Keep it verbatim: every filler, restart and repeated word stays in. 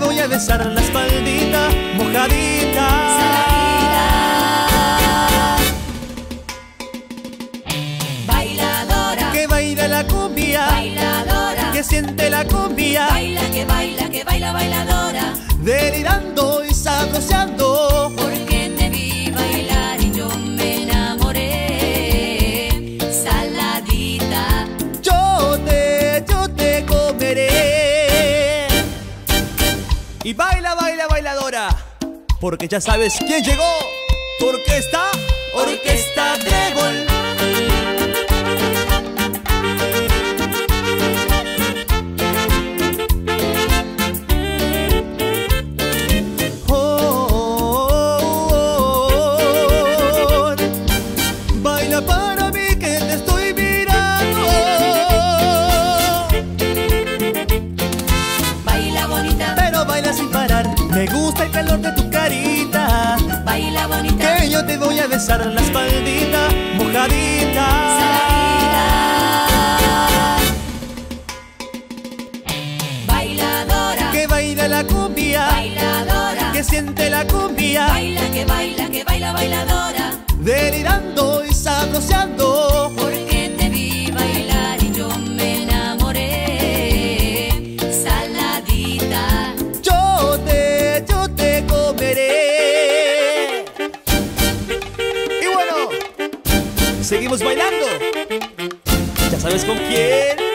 voy a besar la espaldita mojadita. Saladita. Bailadora, Que baila la cumbia, bailadora, que siente la cumbia, baila, que baila, que baila, bailadora. delirando y sabroseando. Porque te vi bailar y yo me enamoré. Saladita. Yo te, yo te comeré. Y baila, baila, bailadora, porque ya sabes quién llegó. Tu orquesta, Orquesta Trébol. Oh, oh, oh, oh. Baila para mí que te estoy mirando. Baila bonita, Pero baila sin parar, me gusta el calor de tu carita. baila bonita. Que yo te voy a besar la espaldita mojadita. Saladita. Bailadora, Que baila la cumbia, bailadora, que siente la cumbia, baila, que baila, que baila, bailadora. delirando y sabroseando. Porque te vi bailar y yo me enamoré. Saladita. Yo te, yo te comeré. Y bueno, seguimos bailando. ¿Ya sabes con quién?